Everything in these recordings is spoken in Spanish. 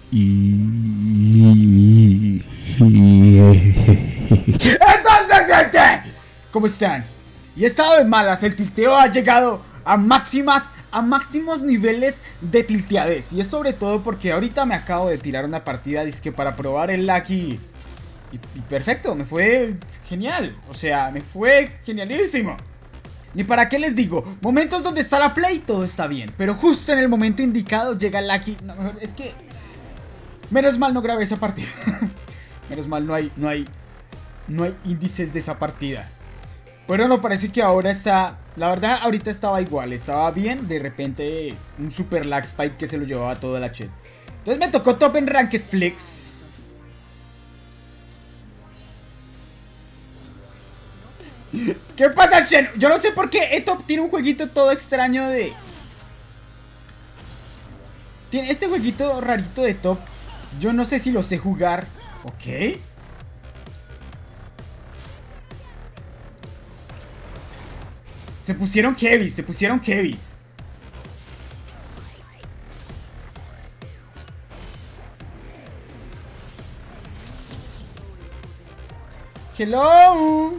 Entonces, gente, ¿cómo están? Y he estado de malas, el tilteo ha llegado a máximos niveles de tilteadez. Y es sobre todo porque ahorita me acabo de tirar una partida dizque para probar el Lucky. Y perfecto, me fue genial. O sea, me fue genialísimo. Ni para qué les digo, momentos donde está la play todo está bien, pero justo en el momento indicado llega el Lucky. No, es que menos mal no grabé esa partida. Menos mal no hay índices de esa partida. Pero no, parece que ahora está... La verdad, ahorita estaba igual, estaba bien. De repente, un super lag spike que se lo llevaba toda la chat. Entonces me tocó top en Ranked Flex. ¿Qué pasa, Shen? Yo no sé por qué Etop tiene un jueguito todo extraño de... Tiene este jueguito rarito de Top. Yo no sé si lo sé jugar. Ok. Se pusieron heavies, se pusieron heavies. Hello.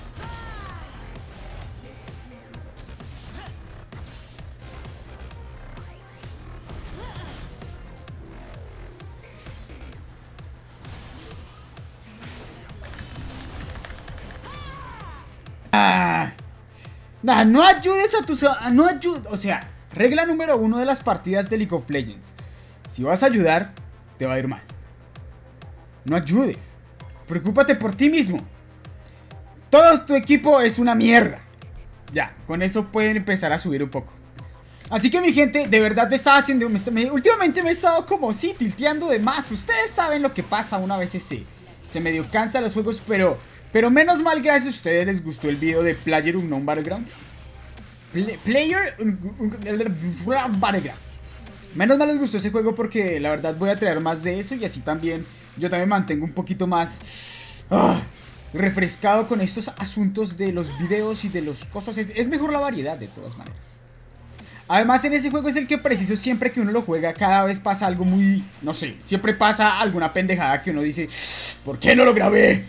Nah, no ayudes a tus... No ayudes... O sea, regla número 1 de las partidas de League of Legends. Si vas a ayudar, te va a ir mal. No ayudes. Preocúpate por ti mismo. Todo tu equipo es una mierda. Ya, con eso pueden empezar a subir un poco. Así que mi gente, de verdad me estaba haciendo... últimamente me he estado como, sí, tilteando de más. Ustedes saben lo que pasa una vez se medio cansa los juegos, pero menos mal, gracias a ustedes les gustó el video de Player Unknown Battleground. Player Battleground. Menos mal les gustó ese juego porque la verdad voy a traer más de eso y así también yo también mantengo un poquito más refrescado con estos asuntos de los videos y de las cosas. Es mejor la variedad de todas maneras. Además en ese juego es el que preciso siempre que uno lo juega cada vez pasa algo muy, no sé, siempre pasa alguna pendejada que uno dice, ¿por qué no lo grabé?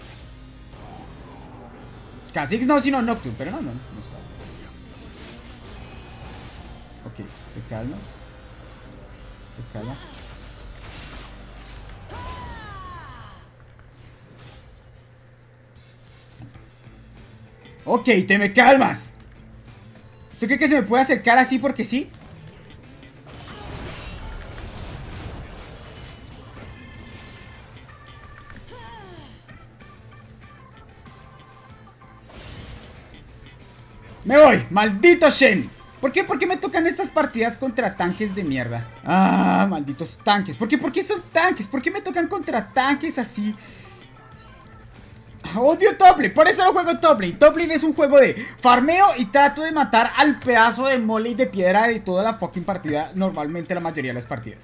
Kha'Zix no, sino Nocturne, pero no está. Ok, te calmas. Te calmas. Ok, te me calmas. ¿Usted cree que se me puede acercar así porque sí? ¡Me voy! ¡Maldito Shen! ¿Por qué me tocan estas partidas contra tanques de mierda? ¡Ah! ¡Malditos tanques! ¿Por qué son tanques? ¿Por qué me tocan contra tanques así? Odio Top Lane, por eso no juego Top Lane. Top Lane es un juego de farmeo y trato de matar al pedazo de mole y de piedra de toda la fucking partida. Normalmente la mayoría de las partidas.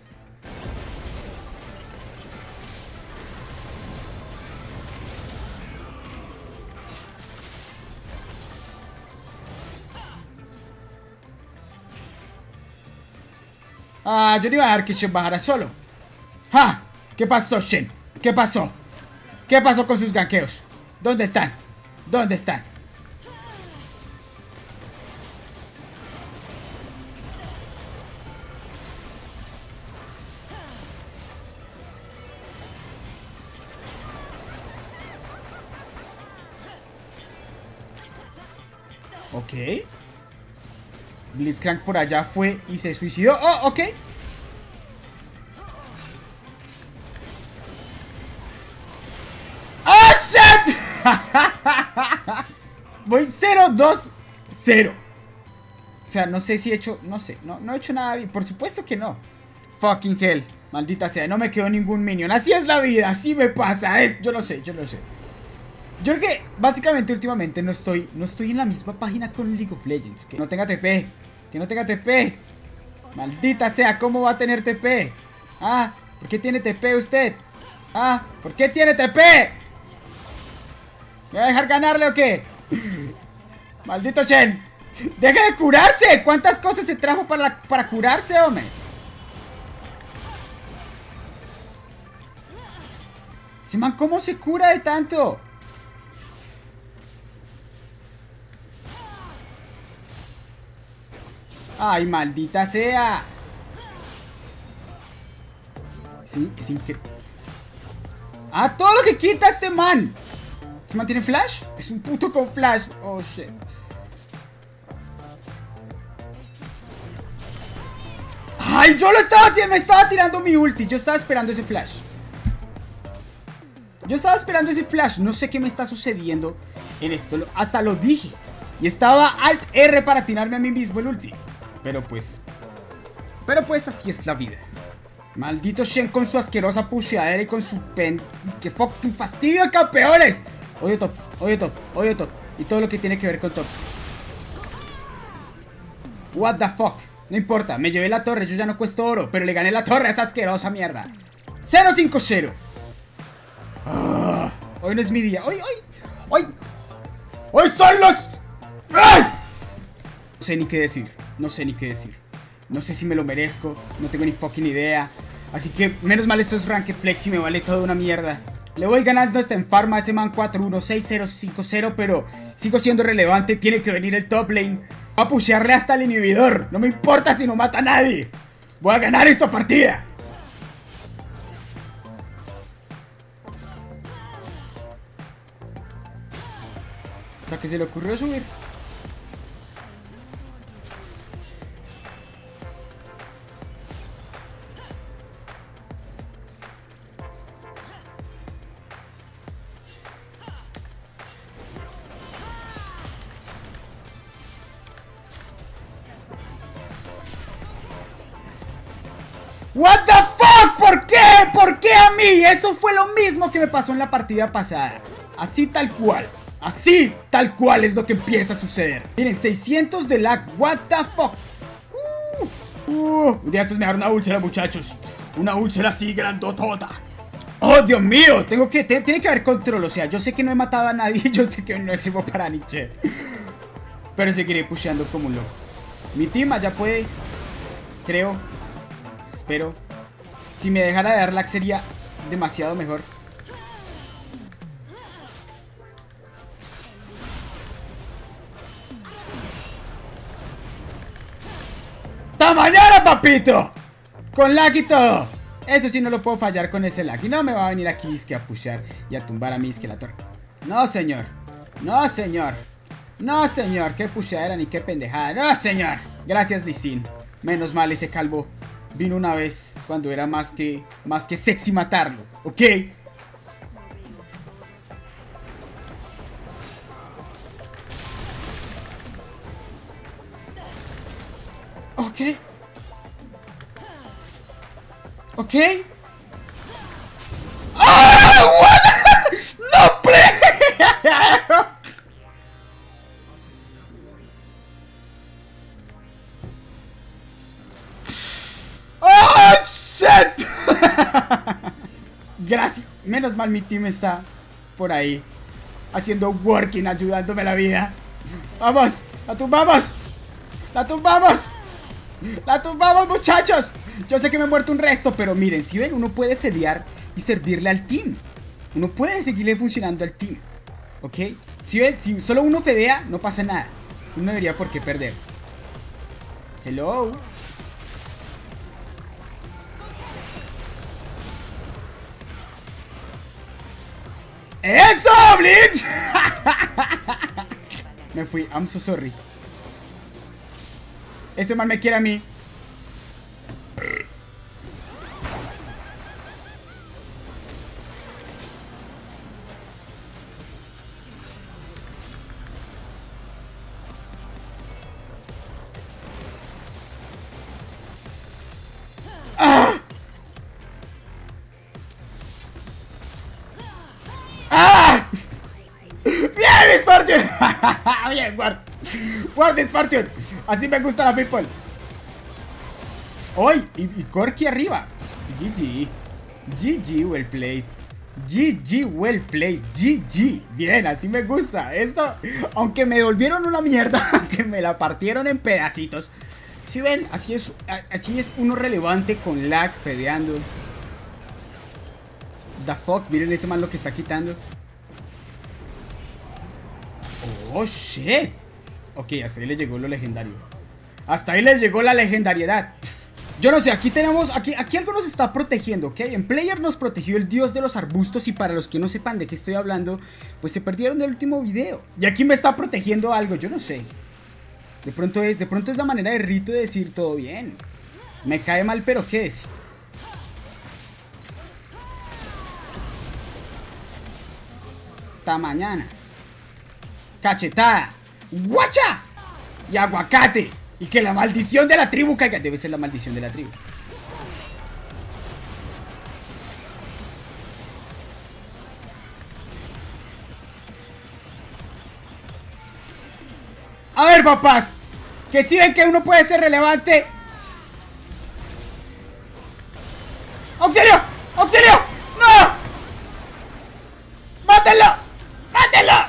Yo no iba a dejar que Shen bajara solo. ¡Ja! ¿Qué pasó, Shen? ¿Qué pasó? ¿Qué pasó con sus gankeos? ¿Dónde están? ¿Dónde están? Ok. Blitzcrank por allá fue y se suicidó. ¡Oh, ok! ¡Oh, shit! Voy 0-2-0. O sea, no sé si he hecho... No sé, no he hecho nada bien. Por supuesto que no. Fucking hell. Maldita sea, no me quedó ningún minion. Así es la vida, así me pasa. Yo lo sé. Yo creo que básicamente últimamente no estoy en la misma página con League of Legends. Que no tenga TP. Que no tenga TP. Maldita sea, ¿cómo va a tener TP? Ah, ¿por qué tiene TP usted? Ah, ¿por qué tiene TP? ¿Me va a dejar ganarle o qué? Maldito Shen. ¡Deje de curarse! ¿Cuántas cosas se trajo para curarse, hombre? Ese man, ¿cómo se cura de tanto? Ay, maldita sea. Sí, es increíble. Ah, todo lo que quita este man. ¿Este man tiene flash? Es un puto con flash. Oh, shit. Ay, yo lo estaba haciendo. Me estaba tirando mi ulti. Yo estaba esperando ese flash. No sé qué me está sucediendo en esto. Hasta lo dije. Y estaba Alt R para tirarme a mí mismo el ulti. Pero pues así es la vida. Maldito Shen con su asquerosa pusheadera y con su pen. ¡Qué fucking fastidio, campeones! Odio top. Y todo lo que tiene que ver con top. What the fuck. No importa, me llevé la torre, yo ya no cuesto oro. Pero le gané la torre a esa asquerosa mierda. 0-5-0. Hoy no es mi día. Hoy son los... ¡Ay! No sé ni qué decir. No sé si me lo merezco. No tengo ni fucking idea. Así que menos mal esto es Ranked Flex y me vale toda una mierda. Le voy ganando hasta en farma a ese man 4-1, 6-0, 5-0. Pero sigo siendo relevante. Tiene que venir el top lane. Voy a pushearle hasta el inhibidor. No me importa si no mata a nadie. Voy a ganar esta partida. Hasta que se le ocurrió subir. What the fuck, ¿por qué? ¿Por qué a mí? Eso fue lo mismo que me pasó en la partida pasada. Así tal cual es lo que empieza a suceder. Miren, 600 de lag, what the fuck. Ya esto es mejor una úlcera, muchachos. Una úlcera así grandotota. Oh, Dios mío, tiene que haber control. O sea, yo sé que no he matado a nadie. Yo sé que no es sirvo para Nietzsche. Pero seguiré pusheando como un loco. Mi team ya puede, creo. Espero. Si me dejara de dar lag sería demasiado mejor. ¡Hasta mañana, papito! Con lag y todo. Eso sí no lo puedo fallar con ese lag. Y no me va a venir aquí es que a pushear y a tumbar a mí es que la torre. No, señor. No, señor. No, señor. Qué pusheadera ni qué pendejada. No, señor. Gracias, Lee Sin. Menos mal ese calvo vino una vez cuando era más que sexy matarlo. ¿Ok? Ok. Ok. ¡Ah! What? ¡No, play! ¡Oh, shit! Gracias. Menos mal mi team está por ahí haciendo working, ayudándome la vida. ¡Vamos! ¡La tumbamos! ¡La tumbamos! ¡La tumbamos, muchachos! Yo sé que me he muerto un resto, pero miren, si ven, uno puede fedear y servirle al team. Uno puede seguirle funcionando al team. ¿Ok? Si ven, si solo uno fedea, no pasa nada. Uno no debería por qué perder. Hello. ¡Eso, Blitz! Me fui, I'm so sorry. Ese man me quiere a mí. ¡Ah! ¡Ah! ¡Bien, Spartan! Bien, guard Spartan. Así me gusta la people. ¡Hoy! Y Corki arriba. GG. GG, well played. GG, well played. GG. Bien, así me gusta. Esto, aunque me volvieron una mierda, que me la partieron en pedacitos. Si ven, así es uno relevante con lag, fedeando. the fuck, miren ese man lo que está quitando. Oh, shit. Ok, hasta ahí le llegó lo legendario. Hasta ahí le llegó la legendariedad. Yo no sé, aquí tenemos, aquí algo nos está protegiendo, ¿ok? En Player nos protegió el dios de los arbustos y para los que no sepan de qué estoy hablando, pues se perdieron del último video. Y aquí me está protegiendo algo, yo no sé. De pronto es la manera de Rito de decir todo bien. Me cae mal, pero ¿qué es? Hasta mañana. Cachetada. ¡Guacha! Y aguacate. Y que la maldición de la tribu caiga. Debe ser la maldición de la tribu. A ver, papás. Que si ven que uno puede ser relevante. ¡Auxilio! ¡Auxilio! ¡No! ¡Mátenlo! ¡Mátenlo!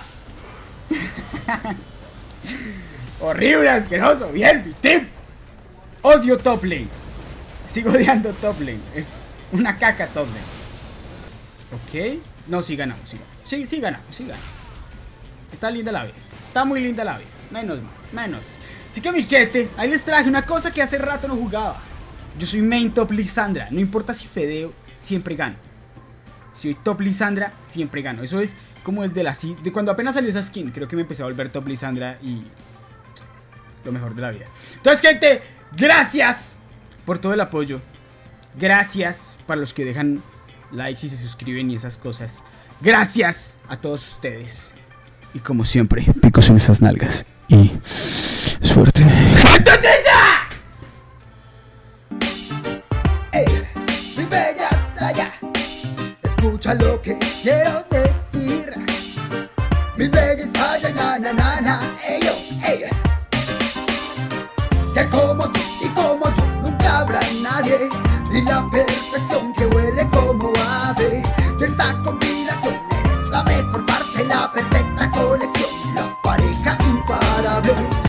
Horrible, asqueroso. Bien, mi team. Odio top lane. Sigo odiando top lane. Es una caca top lane. Ok. No, sí ganamos. Sí ganamos. Está linda la vida. Está muy linda la vida. Menos. Así que mi gente, ahí les traje una cosa que hace rato no jugaba. Yo soy main top Lisandra. No importa si fedeo, siempre gano. Si soy top Lisandra, siempre gano. Eso es como desde de cuando apenas salió esa skin. Creo que me empecé a volver top Lisandra y lo mejor de la vida. Entonces, gente, gracias por todo el apoyo. Gracias para los que dejan likes y se suscriben y esas cosas. Gracias a todos ustedes. Y como siempre, picos en esas nalgas. Y suerte. Hey, mi bella Saya, escucha lo que quiero decir. Mi bella Saya, na, ey, yo, ey. Que como tú y como yo nunca habrá nadie. Y la perfección que huele como ave.